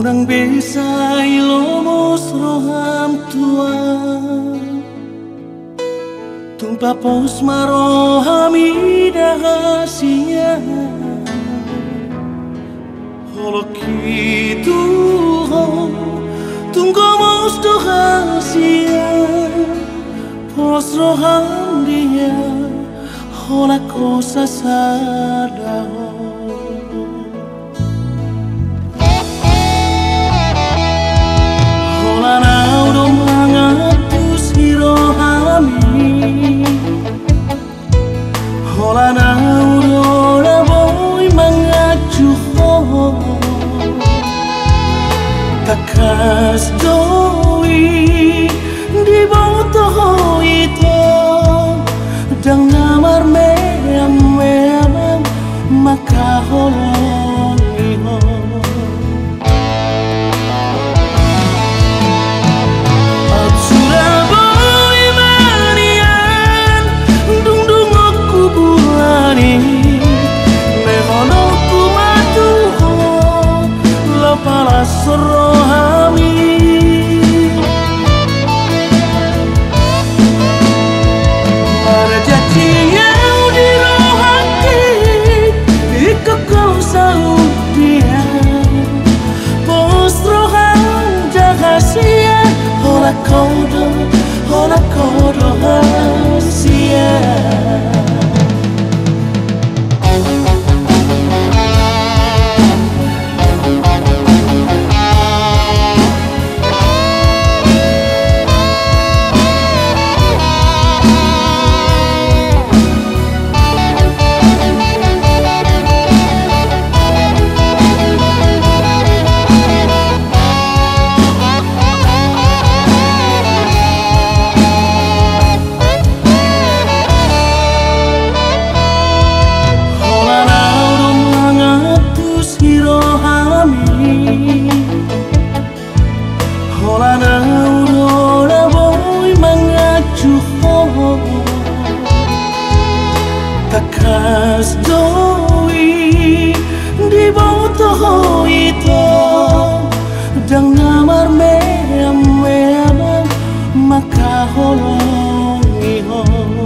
Kurang bisa ilomos roham tua Tumpa pos marohami dahasia Holo kitu tunggu mos dohasia Pos roham dia Hola cosa sadao Hola na aurora boy mangacu ho Takas doi di boto itu Dang namar meam maka holong iho Rohami Marjati yang di rohati Ikut kau saudia Pos roham jaga sia Hola kodo hasia Hola na aurora boy mangacu ho Takas doi di boto itu Dang namar meam maka holong iho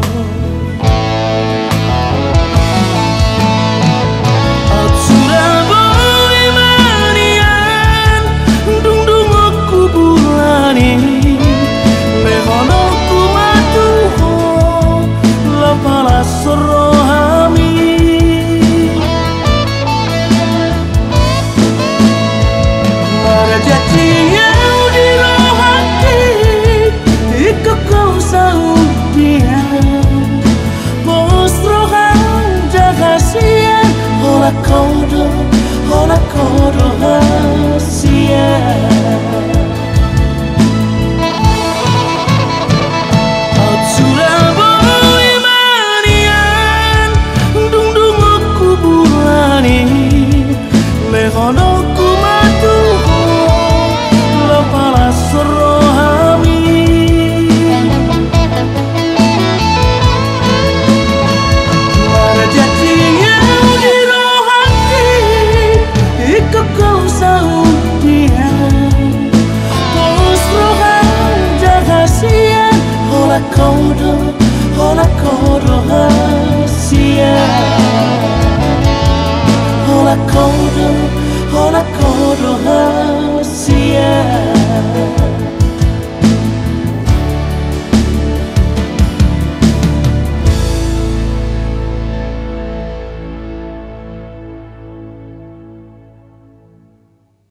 Rohami Marjati yang di rohati Ikut kau saudia Pos roham jaga sia Hola kodo hasia Mehono ku matuho lepalas rohami Marjati yang di rohati Ikut kau saudia Pos roham jaga sia Hola kodo hasia Hola kodo hasia